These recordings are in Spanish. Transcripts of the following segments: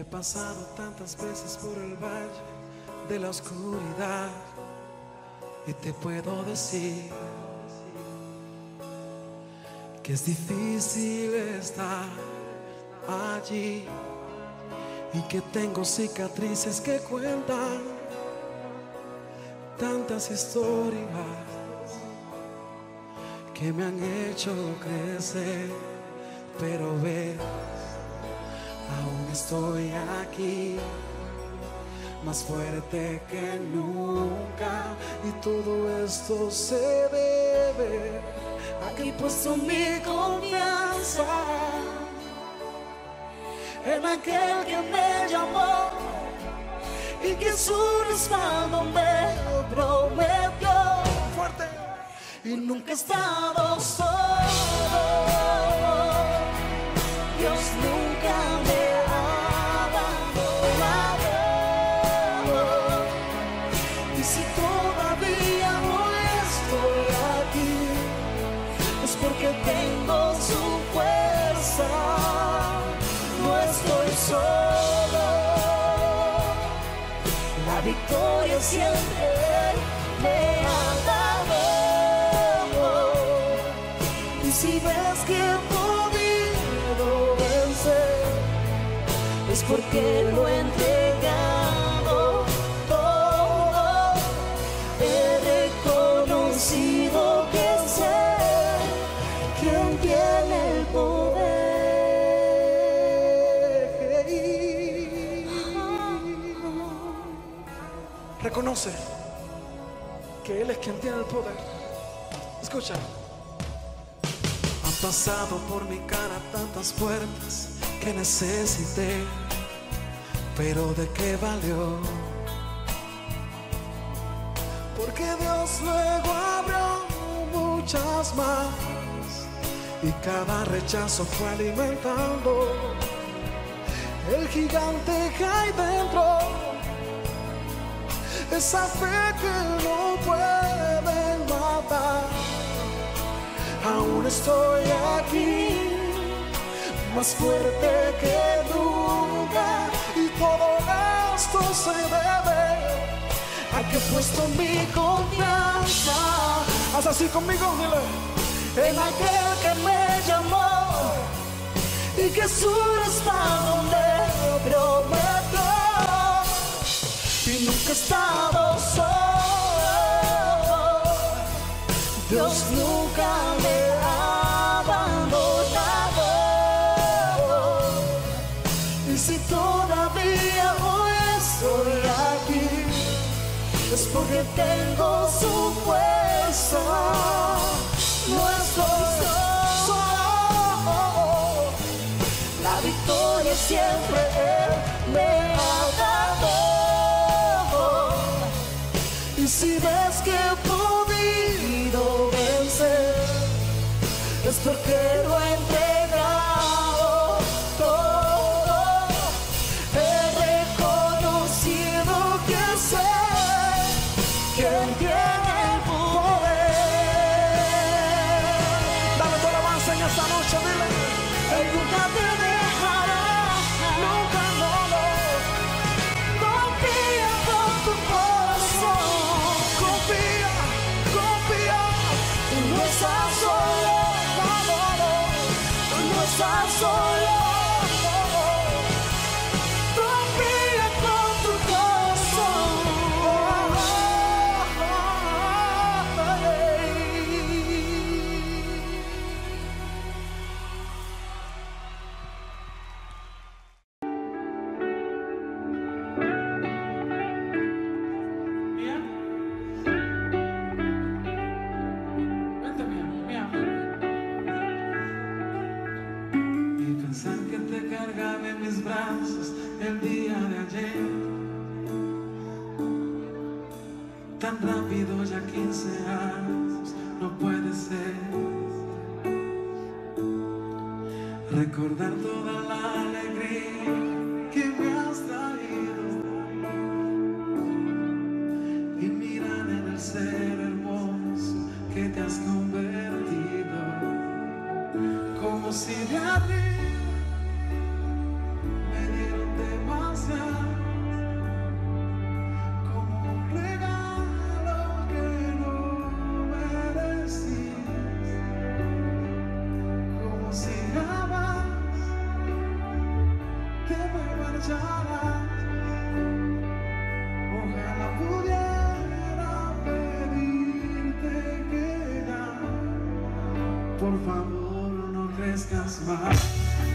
pasado tantas veces por el valle de la oscuridad y te puedo decir que es difícil estar allí y que tengo cicatrices que cuentan tantas historias que me han hecho crecer, pero ves, aún estoy aquí, más fuerte que nunca, y todo esto se debe a que he puesto mi confianza en aquel que me llamó y que su respaldo me prometió fuerte, y nunca he estado solo. Dios nunca me ha abandonado, y si todavía no estoy aquí es porque tengo su fuerza. No estoy solo, la victoria siempre me ha dado. Y si ves que he podido vencer, es porque lo he entregado todo. He reconocido que sé quién tiene el poder. Reconoce que Él es quien tiene el poder. Escucha. Han pasado por mi cara tantas puertas que necesité, pero ¿de qué valió? Porque Dios luego abrió muchas más, y cada rechazo fue alimentando el gigante que hay dentro. Esa fe que no pueden matar. Aún estoy aquí, más fuerte que nunca, y todo esto se debe a que he puesto mi confianza. Haz así conmigo, dile, en aquel que me llamó y que su respaldo me prometió. Y nunca he estado solo, Dios nunca me ha abandonado. Y si todavía hoy estoy aquí, es porque tengo su fuerza. No estoy solo, la victoria siempre Él me ha dado. Y si ves que he podido vencer, es porque lo he entregado todo. He reconocido que sé quién tiene el poder. Dale tu alabanza en esta noche, dile, Él nunca te dejará, nunca, no. Confía con tu corazón. No estás solo, no estás solo. Confía con tu corazón. El día de ayer, tan rápido, ya 15 años, no puede ser. Recordar toda la alegría que me has traído y mirar en el ser hermoso que te has convertido, como si de arriba me dieron de más. por favor, no crezcas más.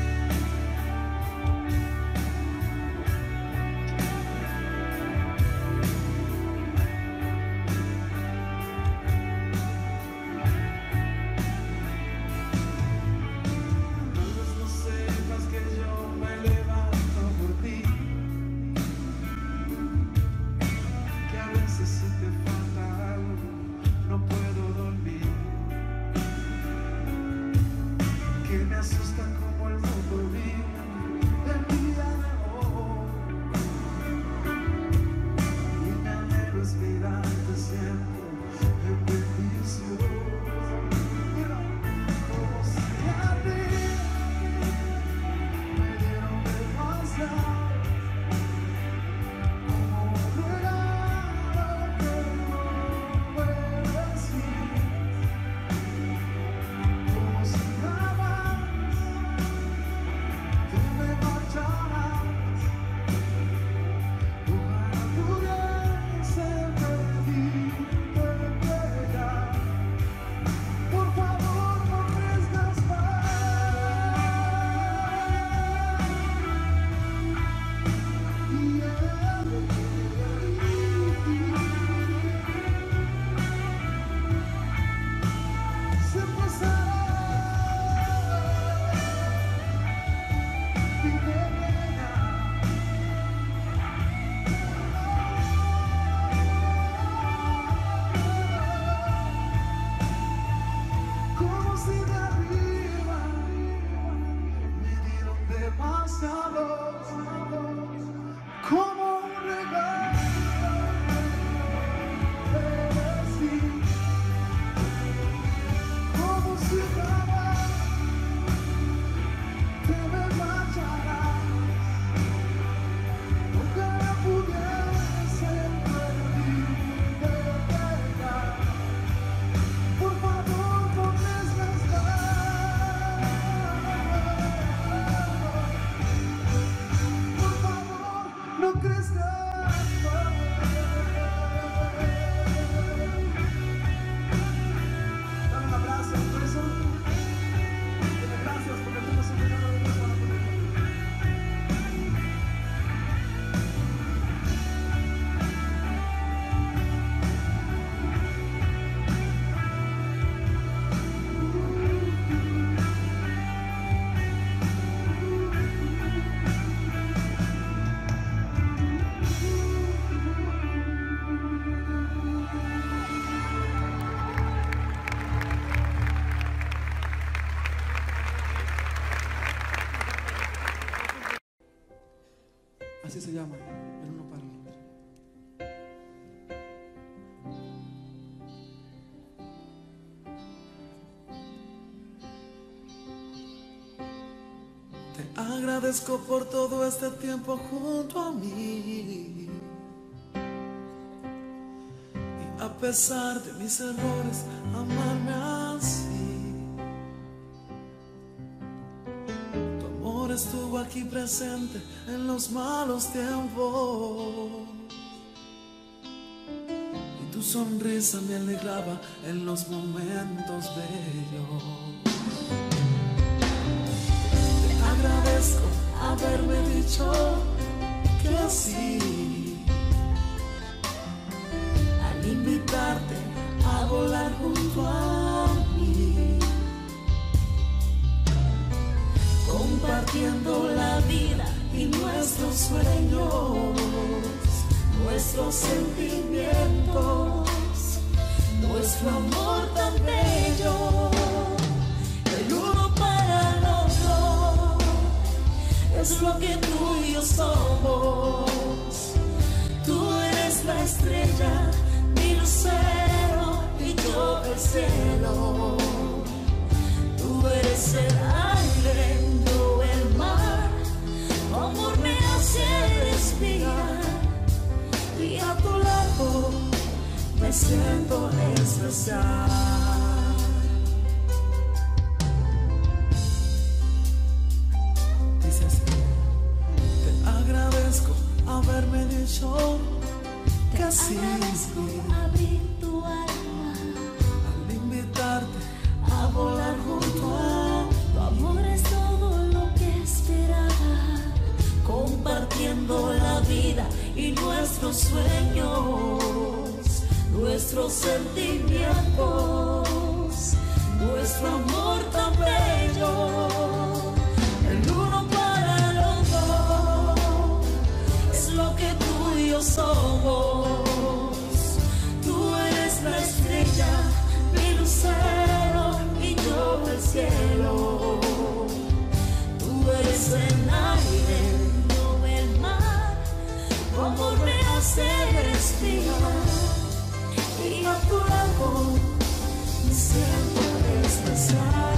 Así se llama, el uno para el otro. Te agradezco por todo este tiempo junto a mí. Y a pesar de mis errores, amarme así. Estuvo aquí presente en los malos tiempos y tu sonrisa me alegraba en los momentos bellos. Te agradezco haberme dicho que sí al invitarte a volar junto a mí, compartiendo la vida y nuestros sueños, nuestros sentimientos, nuestro amor tan bello, el uno para el otro, es lo que tú y yo somos. Tú eres la estrella, mi lucero y yo el cielo. Tú eres el aire, yo el mar, amor me hace respirar y a tu lado me siento especial. Dice así: te agradezco haberme dicho que sí. Agradezco abrir tu alma al invitarte a volar junto nuestros sueños, nuestros sentimientos, nuestro amor tan bello, el uno para el otro, es lo que tú y yo somos. Tú eres la estrella, mi lucero, y yo el cielo. Tú eres el aire, yo el mar, tu amor me hace respirar, y a tu lado me siento especial.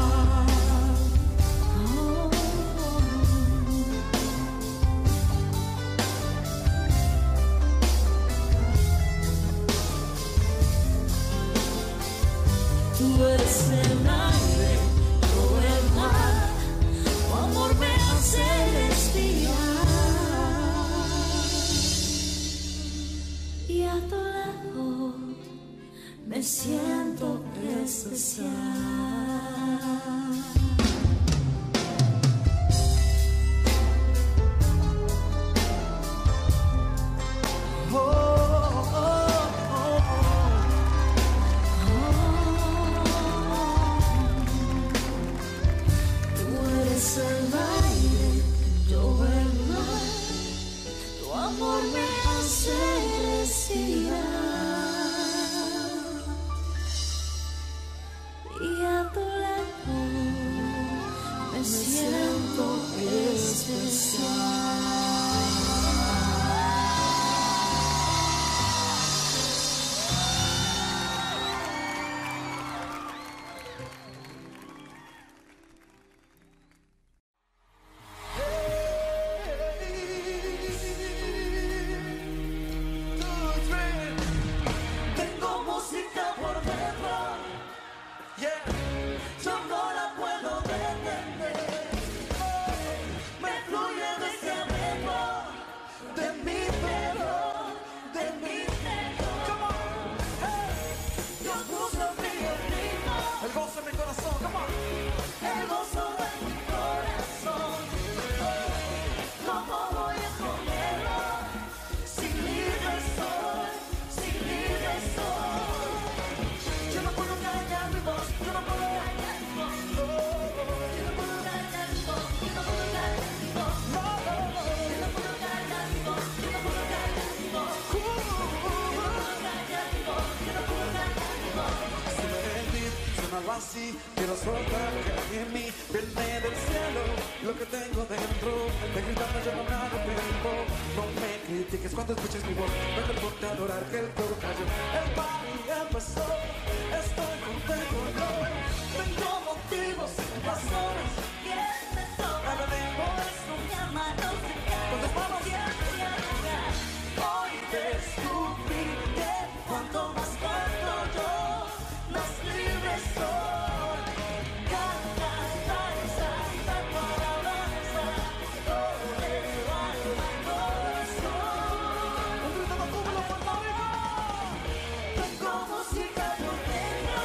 Tú eres el aire, yo el mar, tu amor me hace respirar, y a tu lado me siento especial. Tú eres el aire, yo el mar, tu amor me hace respirar, y a tu lado me siento especial. Tengo música por dentro, yo no la puedo detener. Me fluye desde adentro, de mi interior, de mi interior. Dios puso en mí el ritmo, el gozo en mi corazón, el gozo de mi corazón. ¿Cómo voy a esconderlo? Si libre soy, si libre soy. Yo no puedo callar mi voz, yo no puedo callar mi voz. Yo no puedo callar mi voz, yo no puedo callar mi voz. Yo no puedo callar mi voz, yo no puedo callar mi voz. Yo no puedo callar mi voz, yo no puedo callar mi voz. Si me rendir, suena algo así, quiero soltar que hay en mí, viene del cielo, lo que tengo dentro, de gritando yo no me arrepiento. No me critiques cuando escuches mi voz, no te importa adorar que el coro cayó. El party empezó, estoy contento yo. Tengo motivos, razones, que me toca. Por eso mi hermano se cae. Con tus manos Hoy descubrí que cuanto más canto yo, más libre soy. Canta, danza, tanto alabanza, todo el alma y corazón. Tengo música por dentro,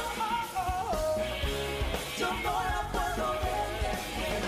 yo no la puedo detener.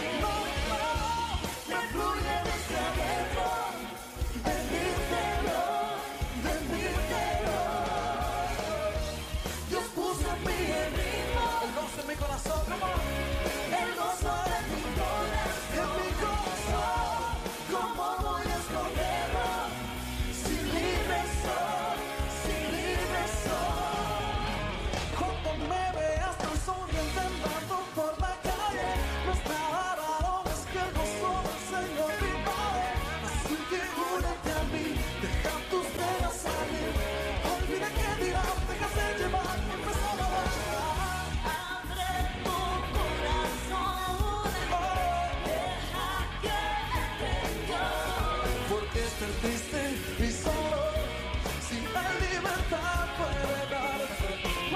Me fluye desde adentro, de mi interior, de mi interior. Dios puso en mí el ritmo, el gozo en mi corazón, el gozo de mi corazón. ¿Cómo voy a esconderlo? Si libre soy, si libre soy. Cuando me veas tan sonriente andando por la calle, no es nada raro, es que el gozo del Señor me invade. Así que únete a mí, deja tus penas salir, olvida que dirán, déjate llevar, empieza a bailar. Abre tu corazón, deja que entre Dios. Porque estar triste y solo, si hay libertad puede darte.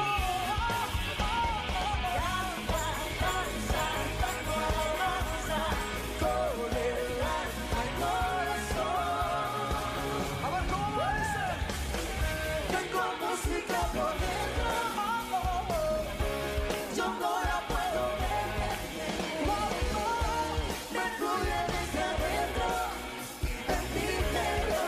Danza, tanto alabanza, con el alma y corazón. A ver cómo dice. Tengo música por dentro, yo no la puedo detener. Me fluye desde adentro, de mi interior.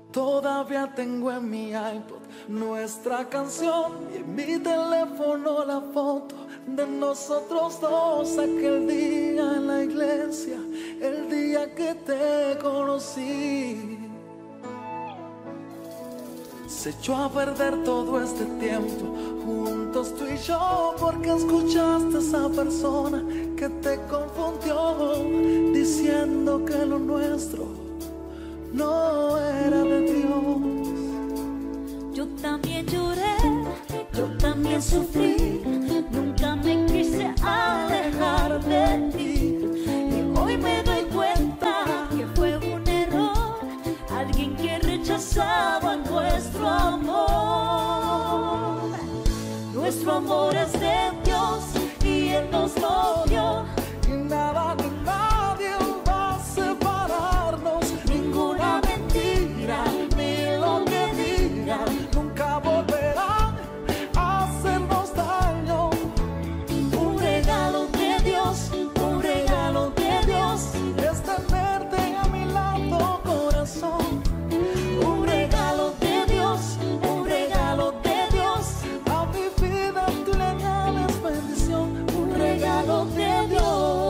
Todavía tengo en mi iPod nuestra canción y en mi teléfono la foto de nosotros dos aquel día en la iglesia, el día que te conocí. Se echó a perder todo este tiempo juntos tú y yo, porque escuchaste a esa persona que te confundió diciendo que lo nuestro no era de Dios. Yo también lloré, yo también sufrí, nunca me quise alejar de ti. Y hoy me doy cuenta que fue un error, alguien que rechazaba nuestro amor. Nuestro amor es de Dios y Él nos lo dio. Y nada ni nadie va a separarnos, ninguna mentira ni lo que digan nunca volverán a hacernos daño. Un regalo de Dios, un regalo de Dios, Es tenerte a mi lado, corazón. un regalo de Dios, un regalo de Dios, A mi vida tú le añades bendición, un regalo de Dios.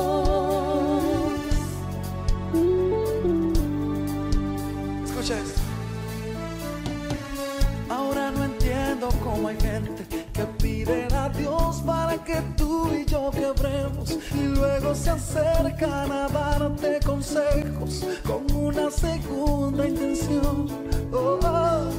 Escucha esto. Ahora no entiendo cómo hay gente que piden a Dios para que tú y yo quebremos y luego se acercan a darte consejos con una segunda intención. Oh, oh.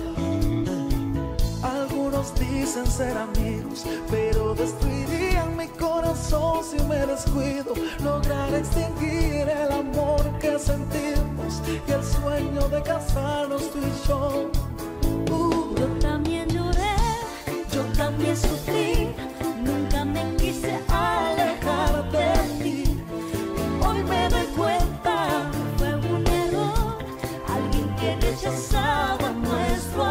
Algunos dicen ser amigos, pero destruirían mi corazón si me descuido. Lograr extinguir el amor que sentimos y el sueño de casarnos tú y yo. Yo también lloré, yo también sufrí, nunca me quise alejar de ti. Hoy me doy cuenta que fue un error, alguien que rechazaba nuestro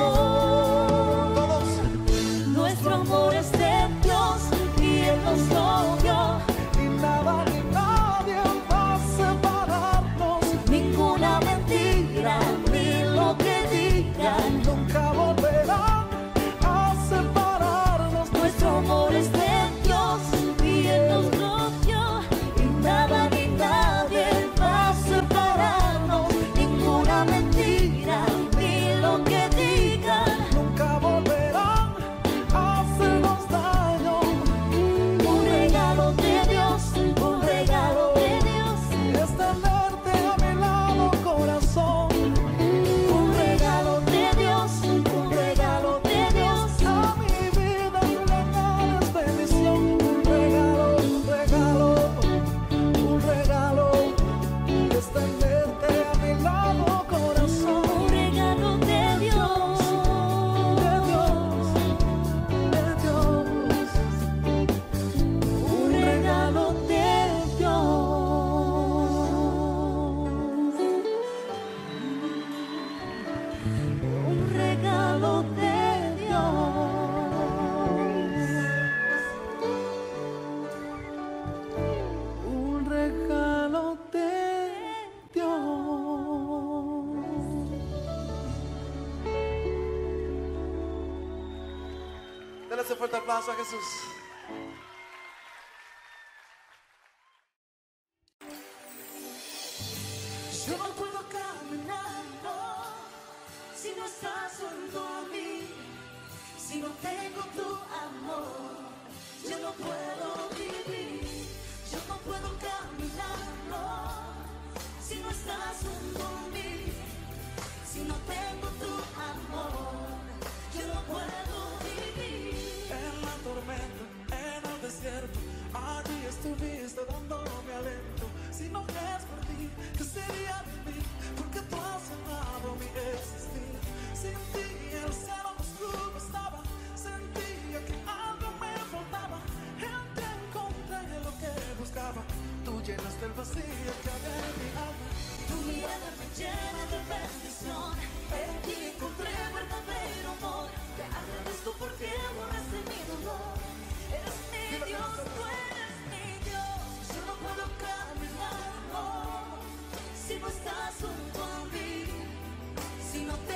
amor. Nuestro amor es de Dios y Él nos lo dio. Y nada ni nadie va a separarnos, Ninguna mentira ni lo que digan, nunca volverán a separarnos. nuestro amor es de Dios y Él nos lo dio. Y nada ni nadie va a separarnos, ninguna mentira ni lo que digan. Nunca volverán a hacernos daño. Un regalo de Dios, un regalo de Dios, Es tenerte a mi lado, corazón. un regalo de Dios, un regalo de Dios. A mi vida tú le añades bendición. Un regalo, un regalo, un regalo. Es tenerte a mi lado, corazón. Un regalo de Dios, De Dios, de Dios. un regalo de Dios. Un regalo de Dios. Un regalo de Dios. Dale ese fuerte aplauso a Jesús. Yo no puedo caminar, no, si no estás junto a mí, si no tengo tu amor, yo no puedo vivir. Yo no puedo caminar, no, si no estás junto a mí, si no tengo tu amor, yo no puedo vivir. En la tormenta, en el desierto, allí estuviste dándome aliento. Si no es por ti, ¿qué sería de mí? Porque tú has amado mi existir. Sin ti el cielo oscuro estaba, sentía que algo me faltaba. En ti encontré lo que buscaba, tú llenaste el vacío que había en mi alma. Tu mirada me llena de bendición, en ti encontré verdadero amor. Te agradezco porque borraste mi dolor. Eres mi Dios, tú eres mi Dios. Yo no puedo caminar, no, si no estás junto a mí, si no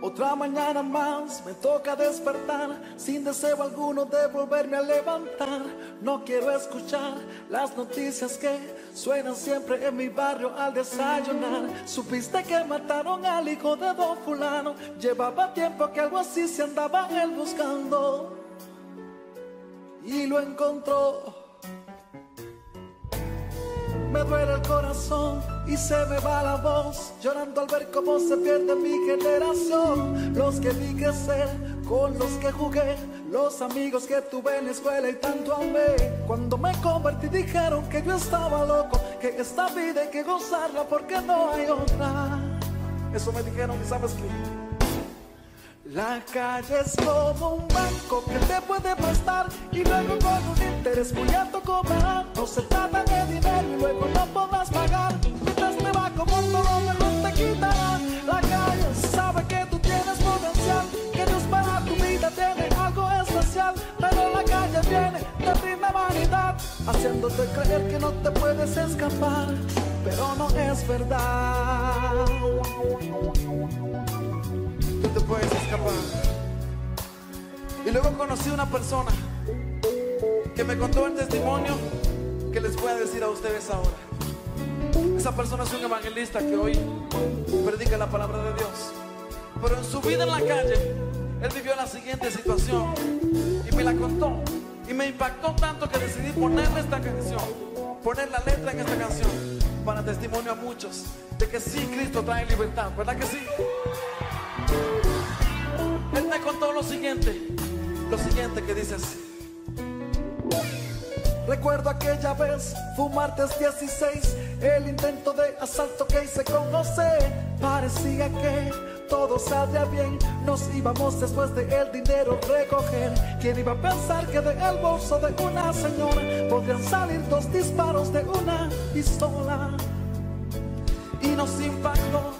Otra mañana más me toca despertar, sin deseo alguno de volverme a levantar. No quiero escuchar las noticias que suenan siempre en mi barrio al desayunar. Supiste que mataron al hijo de don fulano, llevaba tiempo que algo así se andaba él buscando y lo encontró. Me duele el corazón y se me va la voz, llorando al ver cómo se pierde mi generación. Los que vi crecer, con los que jugué, los amigos que tuve en la escuela y tanto amé. Cuando me convertí dijeron que yo estaba loco, que esta vida hay que gozarla porque no hay otra. Eso me dijeron y ¿sabes qué? La calle es como un banco que te puede prestar y luego con un interés muy alto cobrar. No se trata de dinero y luego no podrás pagar. Mientras te va como todo mejor te quitará. La calle sabe que tú tienes potencial, que Dios para tu vida tiene algo especial. Pero la calle viene, te rinde vanidad, haciéndote creer que no te puedes escapar. Pero no es verdad. Tú te puedes escapar. Y luego conocí una persona que me contó el testimonio que les voy a decir a ustedes ahora. Esa persona es un evangelista que hoy predica la palabra de Dios, pero en su vida en la calle él vivió la siguiente situación y me la contó y me impactó tanto que decidí ponerle esta canción, poner la letra en esta canción para testimonio a muchos de que sí, Cristo trae libertad, ¿verdad que sí? Él me contó lo siguiente que dice así. Recuerdo aquella vez, fue un martes 16, el intento de asalto que hice con José. Parecía que todo saldría bien, nos íbamos después de el dinero recoger. ¿Quién iba a pensar que del bolso de una señora podrían salir 2 disparos de una pistola? Y nos impactó.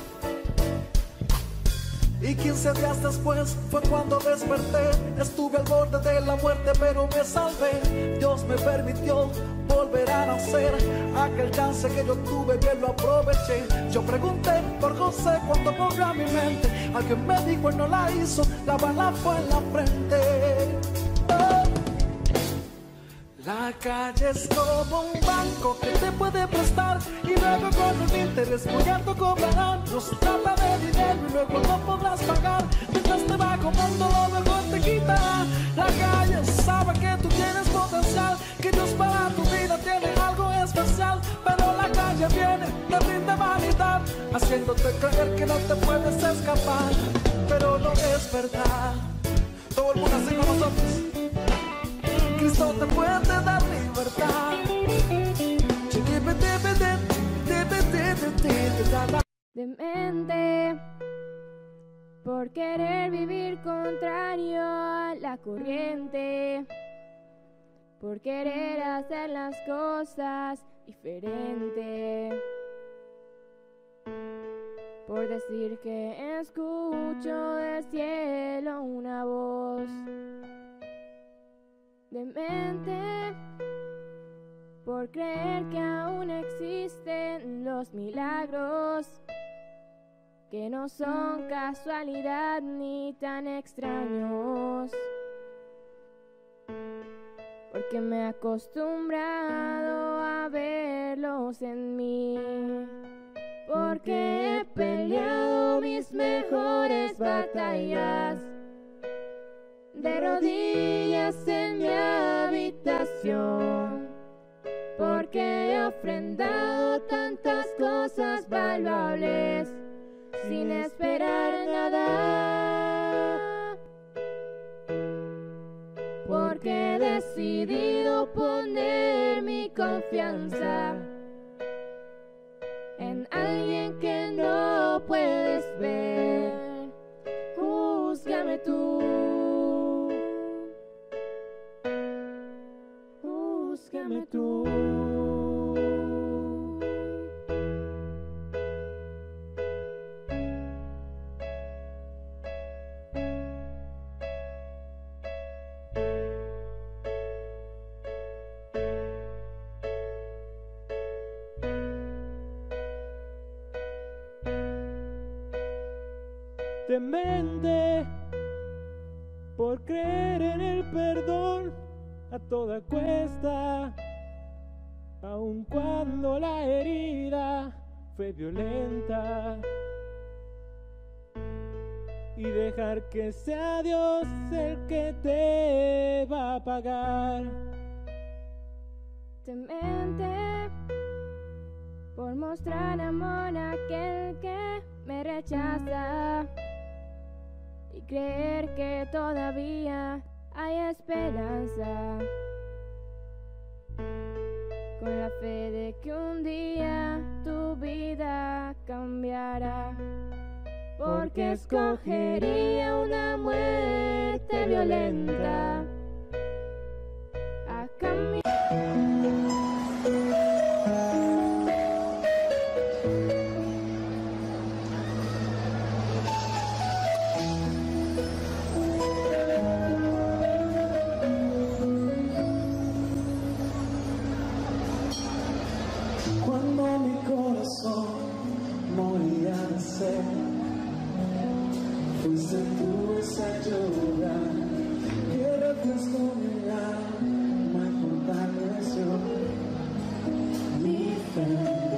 Y 15 días después fue cuando desperté. Estuve al borde de la muerte pero me salvé. Dios me permitió volver a nacer. Aquel chance que yo tuve bien lo aproveché. Yo pregunté por José cuando volvió a mi mente. Alguien me dijo él no la hizo, la bala fue en la frente. Oh. La calle es como un banco que te puede prestar y luego con un interés muy alto cobrarán. No se trata de dinero y luego no podrás pagar. Mientras te va comando lo mejor te quitará. La calle sabe que tú tienes potencial, que Dios para tu vida tiene algo especial. Pero la calle viene, te rinde vanidad, haciéndote creer que no te puedes escapar. Pero no es verdad. Todo el mundo así con nosotros. Cristo te puede dar libertad. Demente por querer vivir contrario a la corriente, por querer hacer las cosas diferente, por decir que escucho del cielo una voz. Demente por creer que aún existen los milagros, que no son casualidad ni tan extraños, porque me he acostumbrado a verlos en mí, porque he peleado mis mejores batallas de rodillas en mi habitación, porque he ofrendado tantas cosas valuables sin esperar nada, porque he decidido poner mi confianza en alguien que no puedes ver. Júzgame tú. Júzgame tú. Demente por creer en el perdón a toda cuesta, aun cuando la herida fue violenta, y dejar que sea Dios el que te va a pagar. Demente por mostrar amor a aquel que me rechaza y creer que todavía hay esperanza, con la fe de que un día tu vida cambiará, porque escogería una muerte violenta a cambio. Cuando mi corazón moría de sed, fuiste tú esa lluvia que refrescó mi alma y fortaleció mi fe.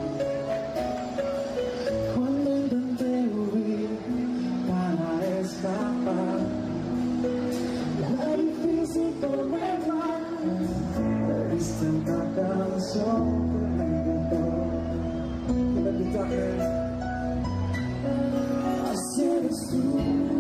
Cuando intenté huir para escapar la difícil tormenta, me diste una canción que me encantó. Así eres tú,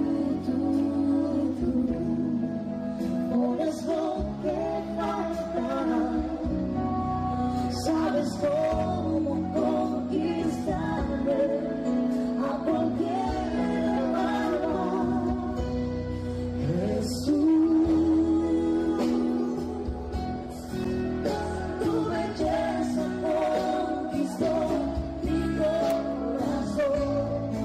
pones lo que falta, sabes cómo conquistarme a cualquier alma. Jesús, tu belleza conquistó mi corazón.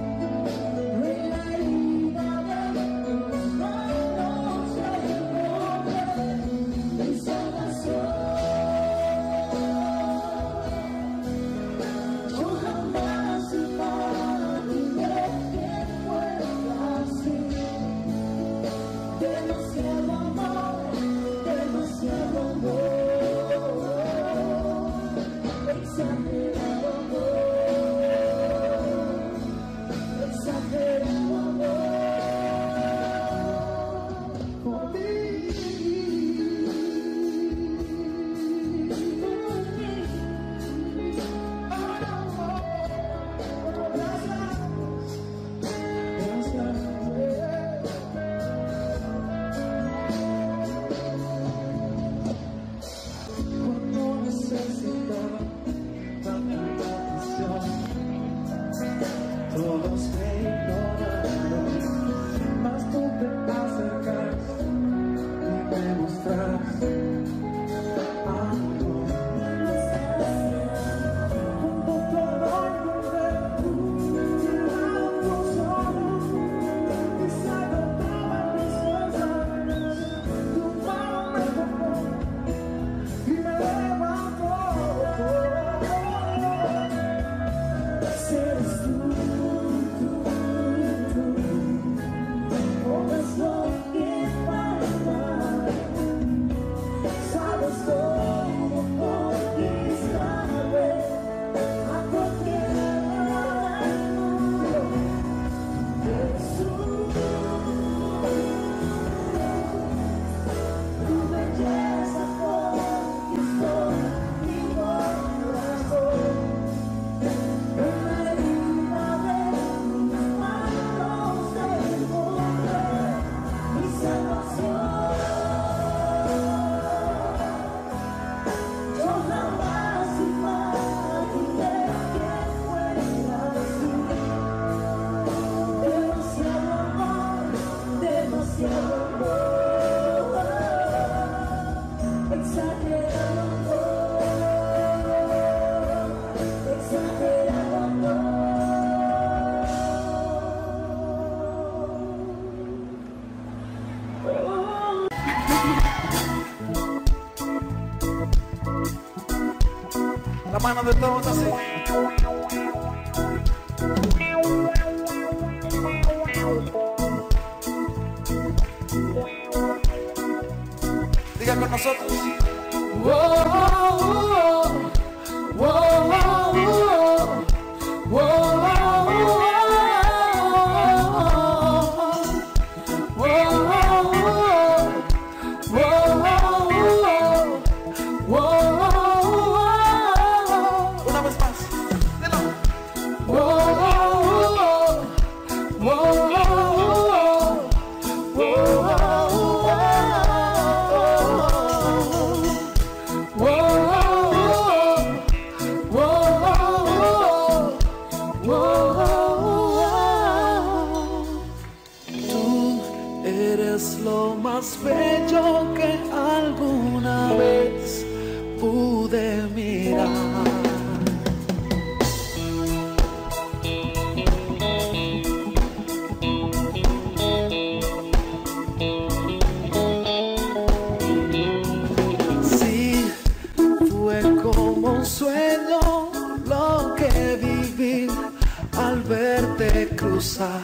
Todos me ignoraron, mas tú te acercas y me mostras amor. Junto todo encontré tus ojos y se agotaban mis fuerzas. Tu mano me tocó y me levantó. Si eres tú, pones lo que falta, sabes cómo conquistarme a cualquier alma. Jesús, tu belleza conquistó mi corazón. La mano de todos así. Diga con nosotros. Una vez más. Lo más bello que alguna vez pude mirar. Sí, fue como un sueño lo que viví al verte cruzar.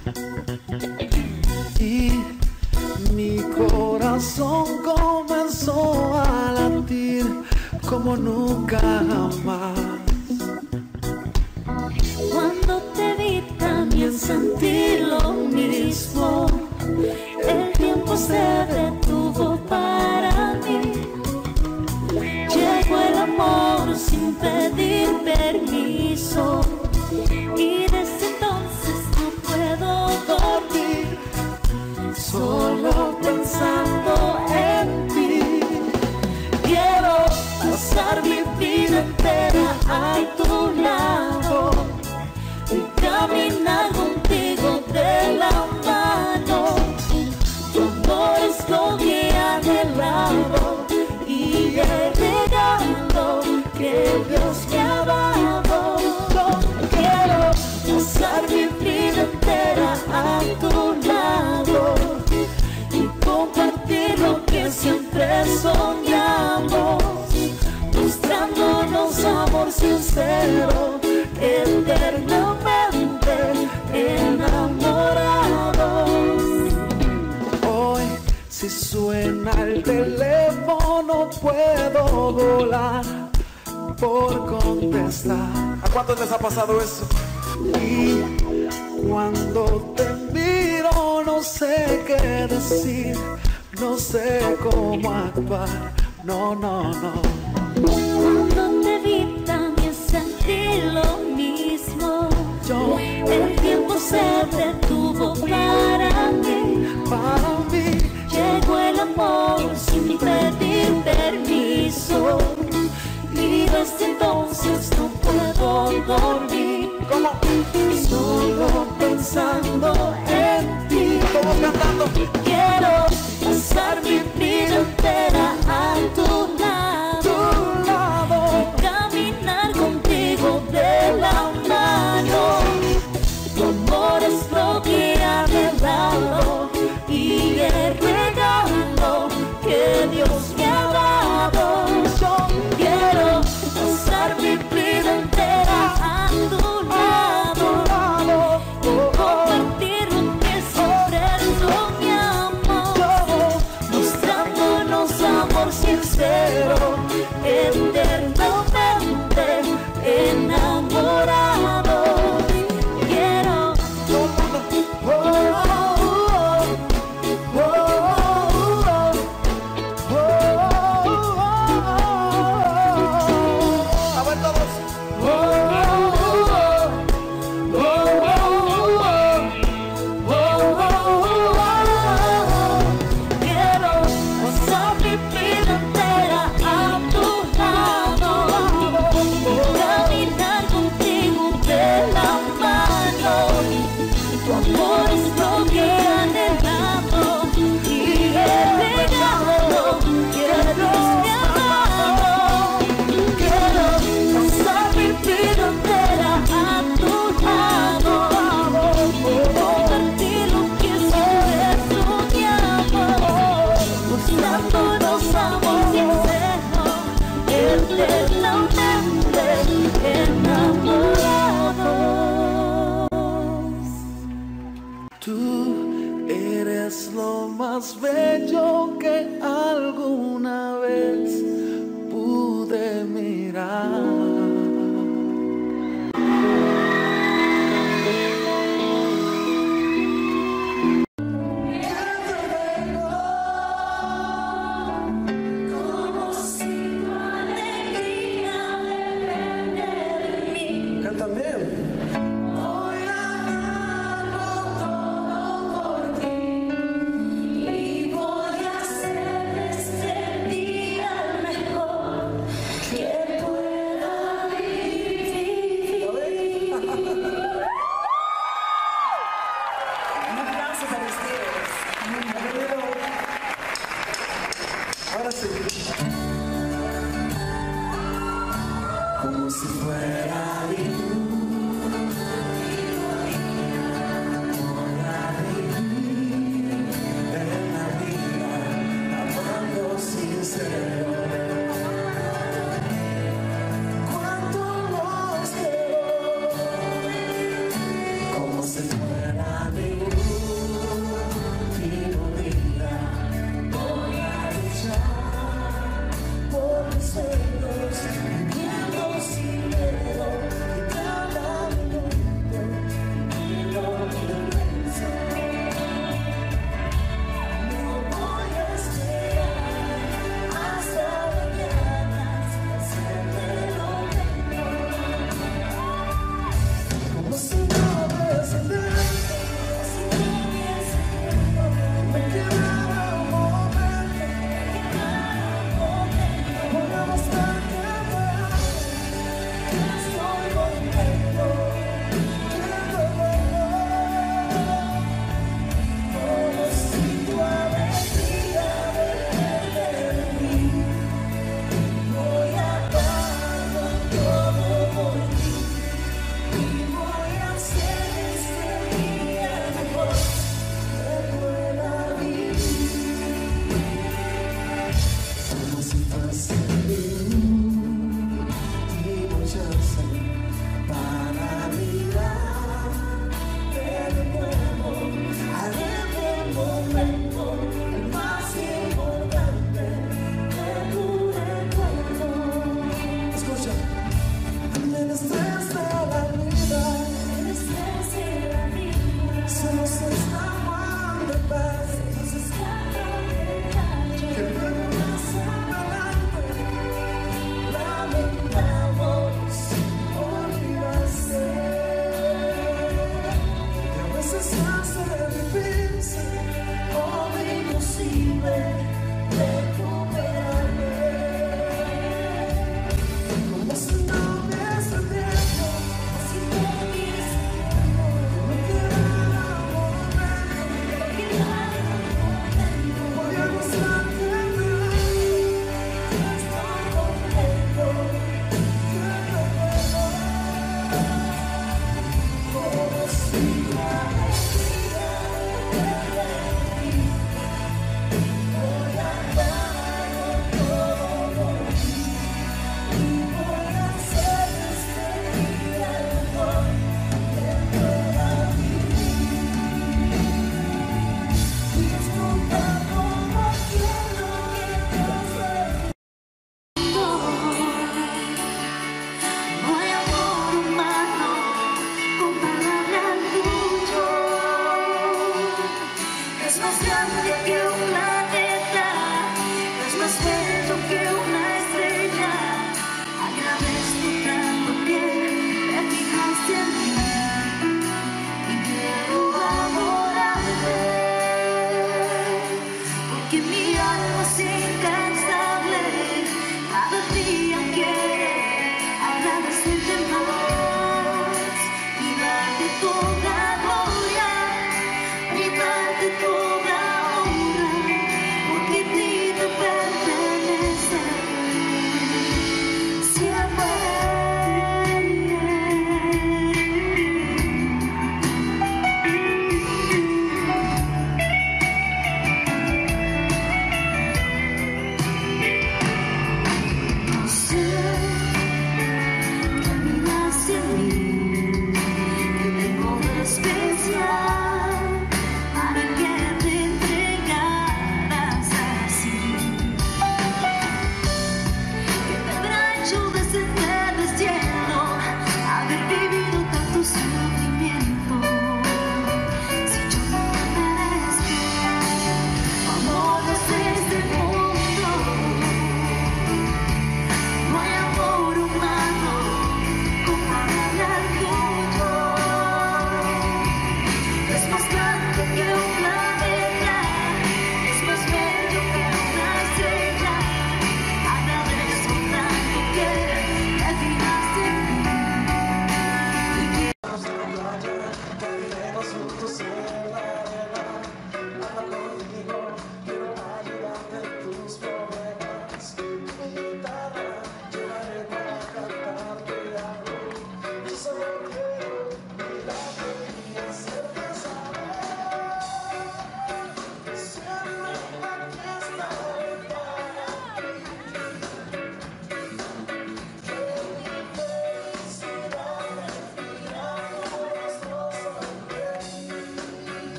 Y mi corazón comenzó a latir como nunca jamás. Cuando te vi también sentí lo mismo. El tiempo se detuvo para mí. Llegó el amor sin pedir permiso. Y desde entonces no puedo dormir, solo pensando en ti. Quiero pasar mi vida entera a tu lado y caminar contigo de la mano. Tu amor es lo que he anhelado y el regalo que Dios me ha dado. Yo quiero pasar mi vida entera a tu lado y compartir lo que siempre soñamos, mostrándonos amor sincero, eternamente enamorados. Hoy, si suena el teléfono, puedo volar por contestar. ¿A cuántos les ha pasado eso? Y cuando te miro no sé qué decir, no sé cómo actuar, no, no, no. Cuando te vi también sentí lo mismo. El tiempo se detuvo para mí. Llegó el amor sin pedir permiso. Y desde entonces no puedo dormir, solo pensando en ti. Quiero pasar mi vida entera a tu lado, caminar contigo de la mano. Tu amor es lo que he anhelado y el regalo que Dios me ha dado. Yo quiero pasar mi vida entera a tu lado y compartir lo que siempre soñamos, mostrándonos amor sincero, eternamente enamorados. Quiero A ver todos. quiero pasar mi vida entera a tu lado y caminar contigo de la mano. Tu amor es lo que he anhelado y el regalo que Dios me ha dado. Quiero pasar mi vida entera a tu lado y compartir lo que siempre soñamos, mostrándonos amor sincero, eternamente enamorados. Tú eres lo más bello que algún ahora sí. Como si fuera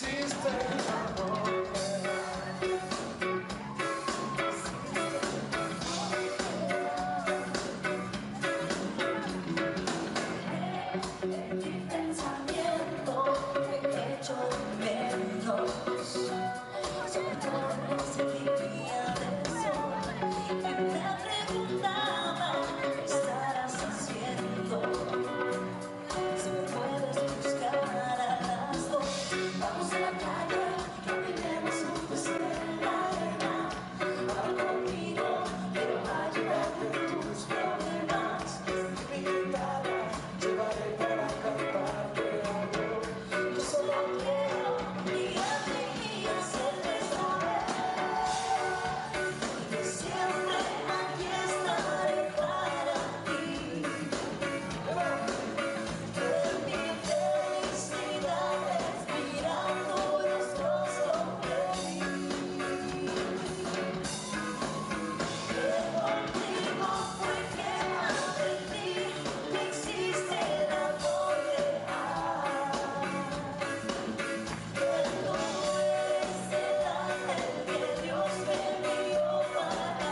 existe el amor. Mi pensamiento me echo de menos, sobre todo en ese día de sol, que me preguntaba qué estarás haciendo, si me puedes buscar a las 2, vamos a la playa, caminemos juntos en la arena, habla conmigo, quiero ayudarte en tus problemas, Mi guitarra llevaré para cantarte algo. yo solo quiero mirarte y hacerte saber que siempre aquí estaré para ti, que mi felicidad respirando los dos comprendí, que contigo fue que aprendí que existe el amor real, que tú eres el ángel que Dios me envió para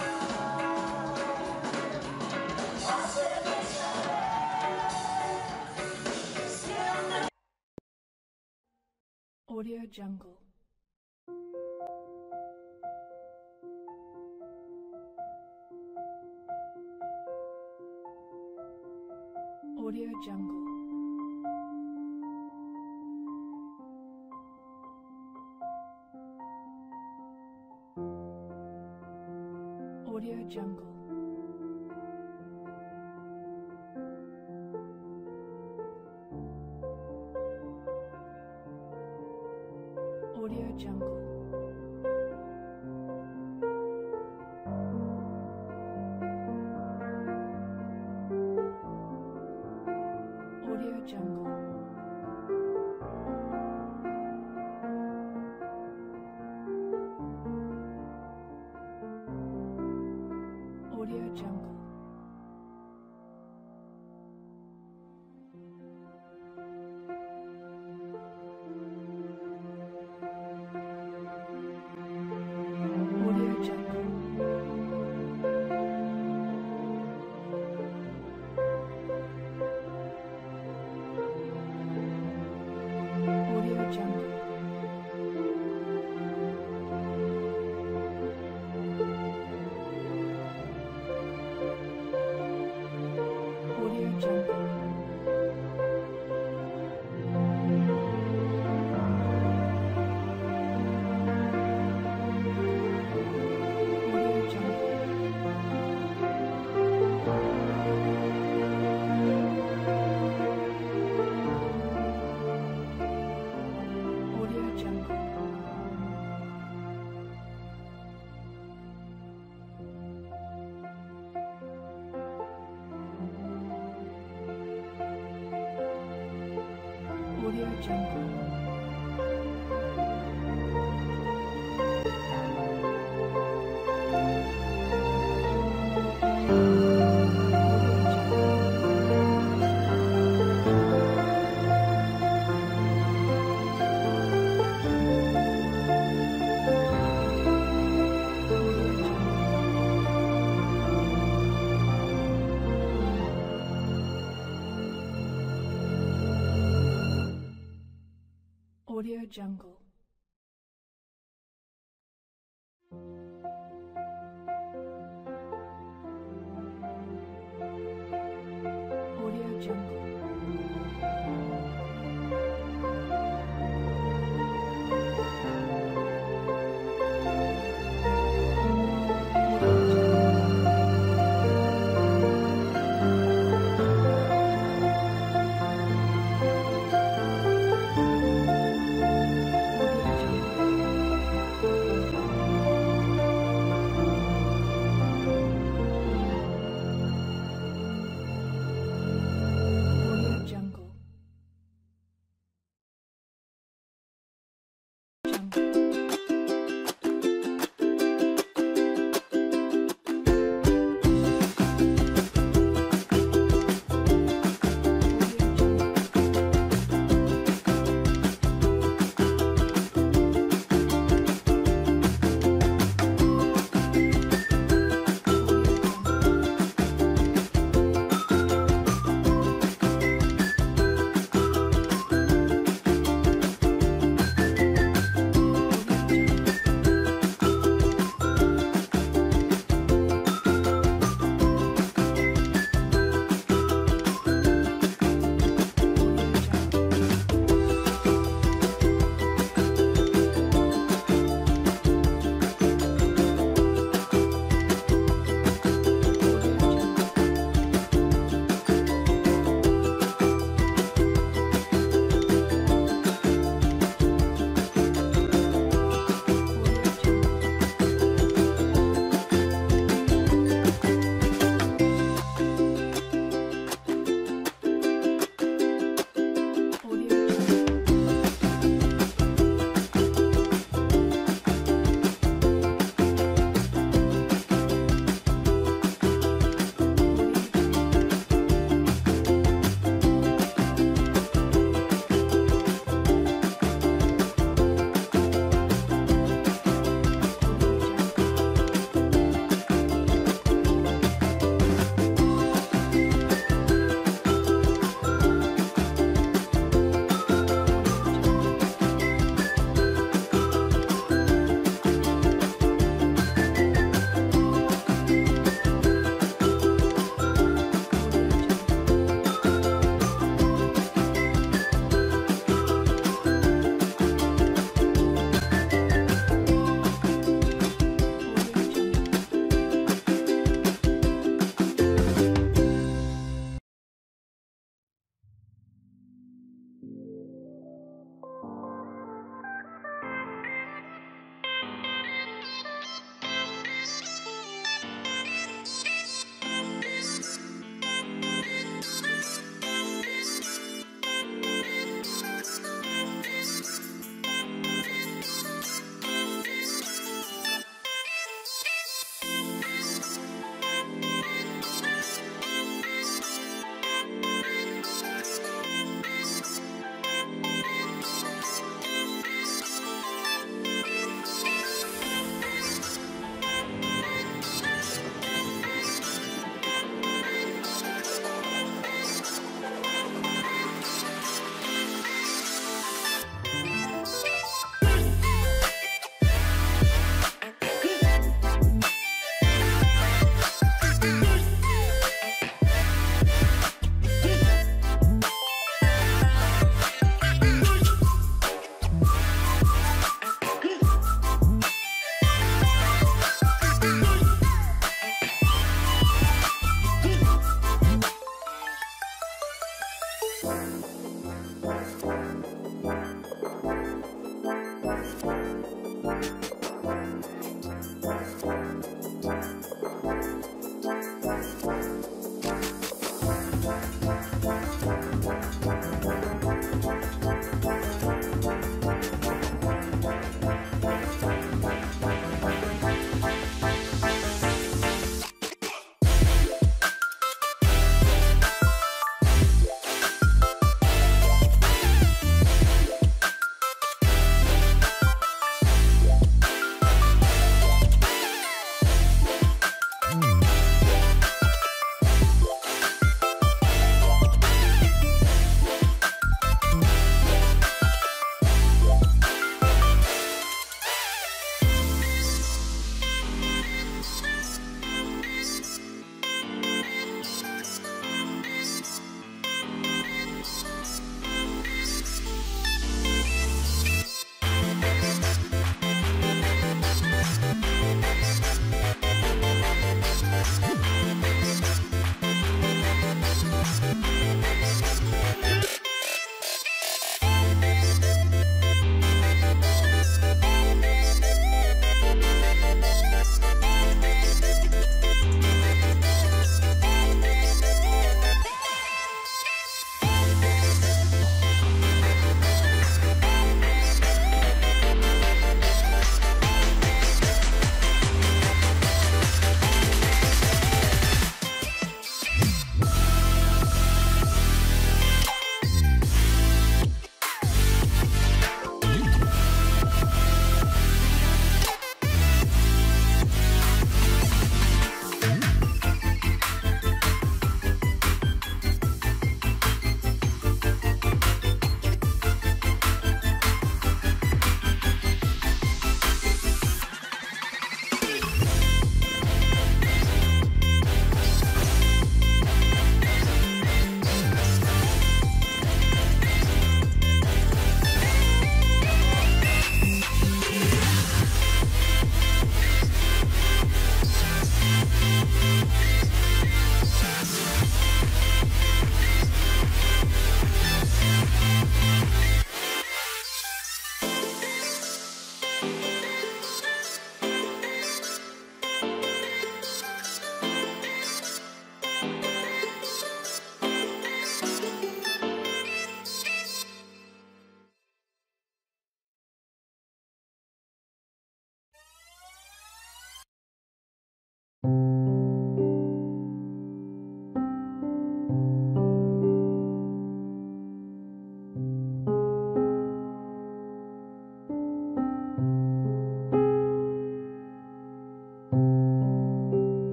hacerme saber que siempre. Audio Jungle. Audio Jungle. Audio Jungle. Audio Jungle. Audio Jungle. Audio Jungle. Audio Jungle. Audio Jungle. Audio Jungle. Audio Jungle. Audio Jungle. Audio Jungle. Audio Jungle.